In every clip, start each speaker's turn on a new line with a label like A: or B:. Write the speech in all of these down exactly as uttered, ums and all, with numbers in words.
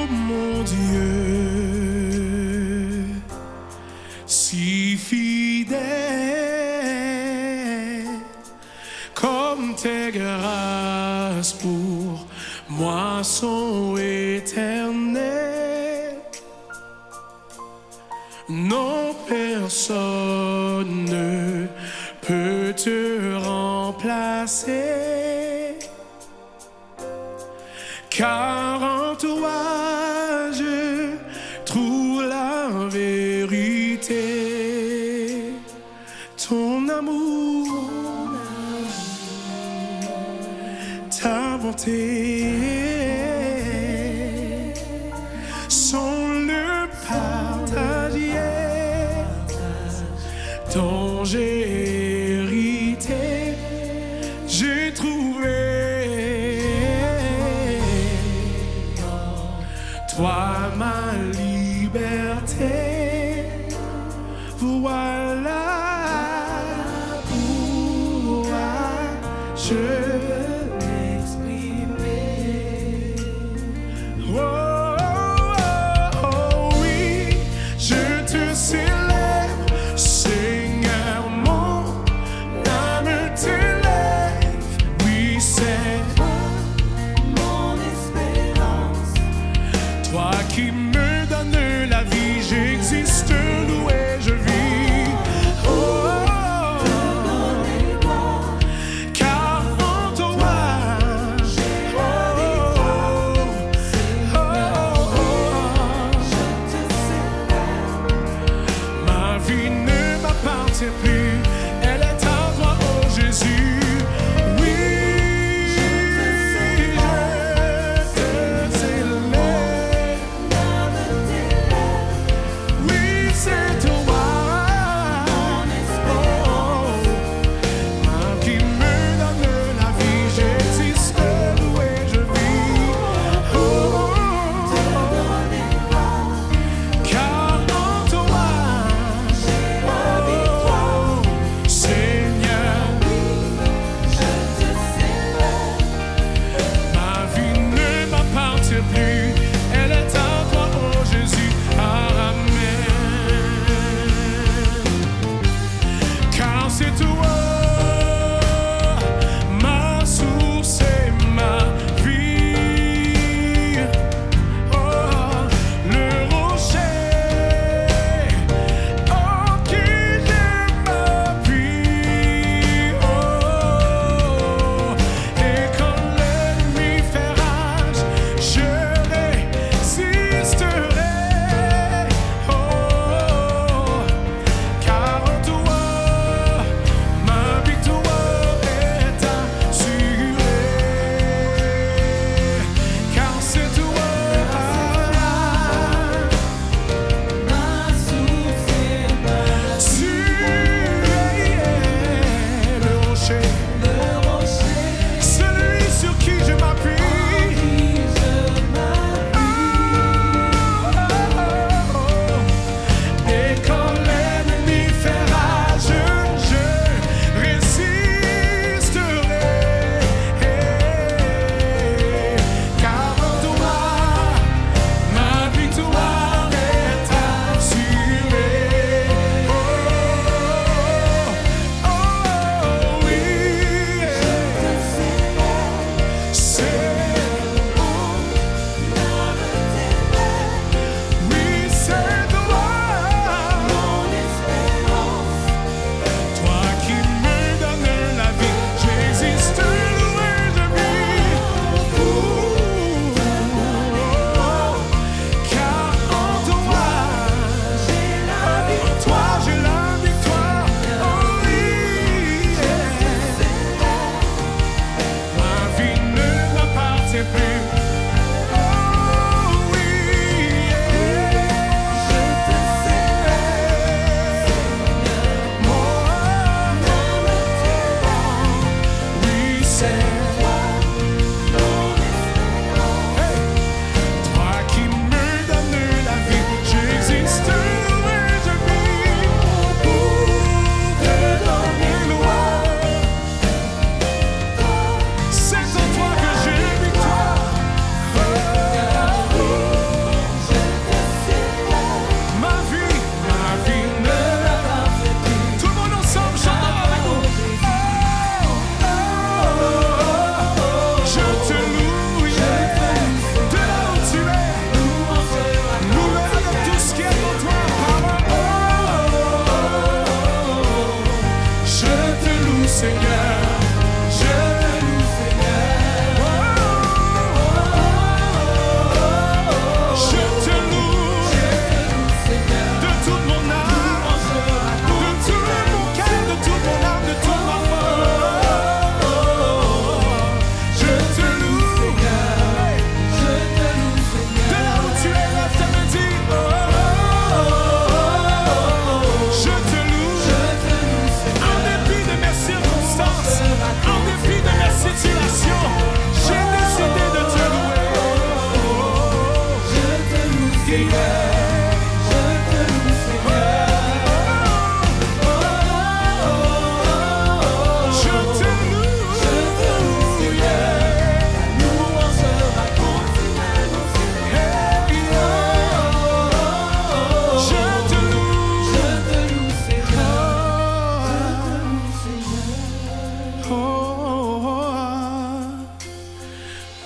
A: mon Dieu, si fidèle, comme tes grâces pour moi sont éternelles. Non, personne ne peut te remplacer, car en toi je trouve la vérité. Ton amour, ta bonté sont le partage dont j'ai hérité. J'ai trouvé toi ma liberté. Voilà pourquoi je veux m'exprimer. Oh, oh, oh, oui, je te célèbre, Seigneur, mon âme t'élève. Oui, c'est mon espérance, toi qui me donnes la vie. J'existe, loué, je vis. Oh, car en toi, oh, oh, ma vie ne m'appartient plus, elle est à toi, oh Jésus. Oui, je te célèbre,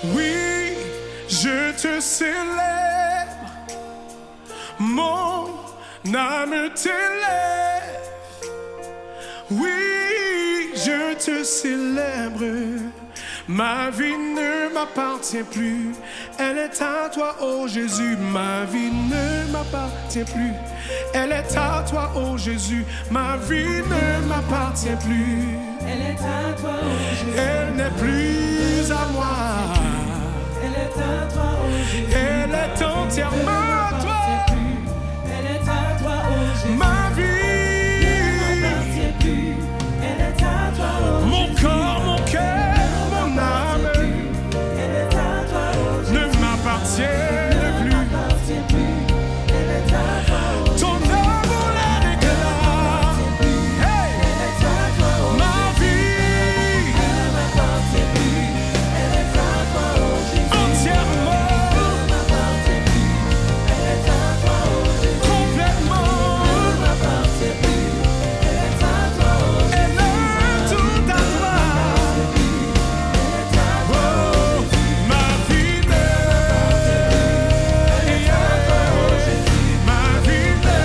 A: Oui, je te célèbre, mon âme t'élève. Oui, je te célèbre, ma vie ne m'appartient plus, elle est à toi, ô Jésus. Ma vie ne m'appartient plus, elle est à toi, ô Jésus. Ma vie ne m'appartient plus,
B: Elle est à toi, ô Jésus.
A: elle n'est plus à moi.
B: Elle est à toi, ô Jésus.
A: Elle est entièrement à toi.
B: Elle est à toi, ô Jésus.
A: Ma vie,
B: Ne m'appartient plus. Elle est à toi, ô
A: mon
B: Jésus.
A: corps, mon cœur, mon âme
B: Elle est à toi, ô Jésus.
A: ne m'appartiennent
B: Ne
A: plus.
B: m'appartient plus. Elle est à toi, ô Jésus.
A: Ton amour l'éclat. Hey,
B: Elle est à toi, ô Jésus.
A: ma vie
B: Ne m'appartient plus. Elle est à toi, ô Jésus.
A: entièrement,
B: Ne m'appartient plus. Elle est à toi, ô Jésus.
A: complètement,
B: Ne m'appartient plus. Elle est à toi, ô Jésus.
A: elle est tout à toi. Oh, ma vie ne, ma vie ne,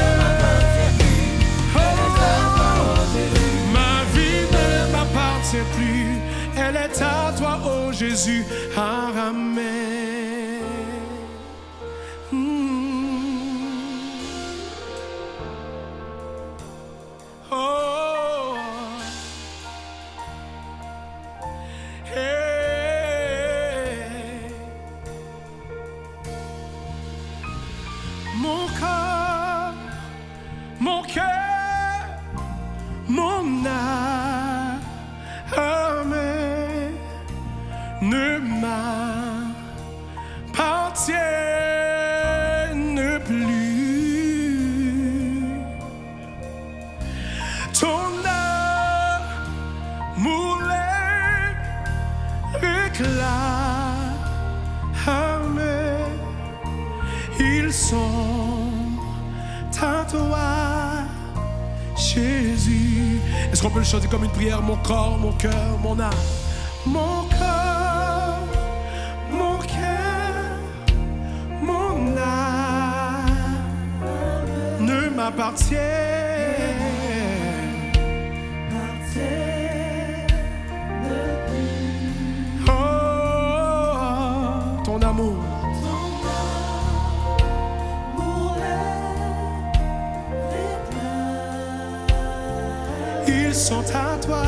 A: oh, ma vie ne m'appartient plus, elle est à toi, ô Jésus. Amen. Hmm. Oh. Hey. Mon corps, mon cœur, mon âme ne m'appartiennent plus. Ton amour les réclame, ils sont à toi, Jésus. Est-ce qu'on peut le chanter comme une prière? Mon corps, mon cœur, mon âme, mon corps, mon cœur, mon âme ne m'appartiennent. Oh, ton amour, ils sont à toi.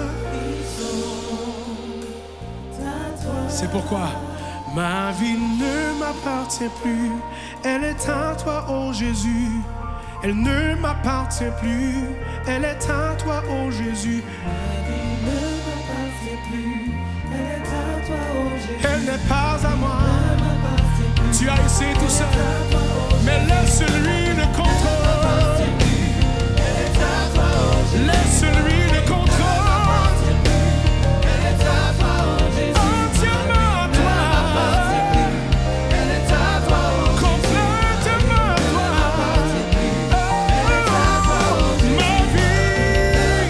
A: C'est pourquoi ma vie ne m'appartient plus, elle est à toi, ô Jésus. Elle ne m'appartient plus, elle est à toi, ô Jésus. Elle n'est pas à moi. Tu as essayé tout seul, mais laisse-lui le contrôle. Laisse-lui le contrôle. Entièrement à toi. Complètement à toi. Oh, ma vie.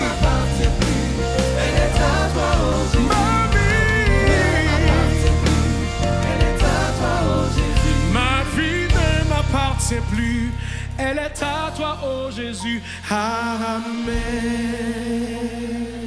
A: Ma vie. Ma vie ne m'appartient plus. Elle est à toi, ô Jésus. Amen.